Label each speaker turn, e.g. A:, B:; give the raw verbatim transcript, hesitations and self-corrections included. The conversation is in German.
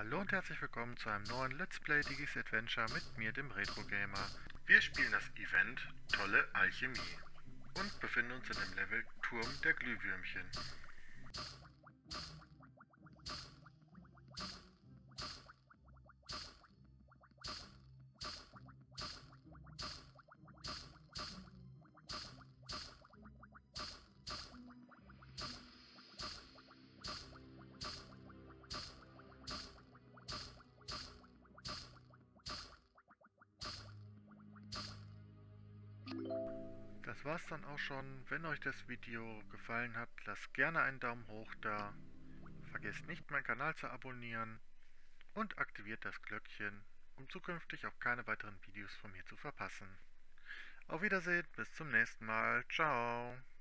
A: Hallo und herzlich willkommen zu einem neuen Let's Play Digis Adventure mit mir, dem Retro Gamer. Wir spielen das Event Tolle Alchemie und befinden uns in dem Level Turm der Glühwürmchen. Das war's dann auch schon. Wenn euch das Video gefallen hat, lasst gerne einen Daumen hoch da. Vergesst nicht, meinen Kanal zu abonnieren und aktiviert das Glöckchen, um zukünftig auch keine weiteren Videos von mir zu verpassen. Auf Wiedersehen, bis zum nächsten Mal. Ciao.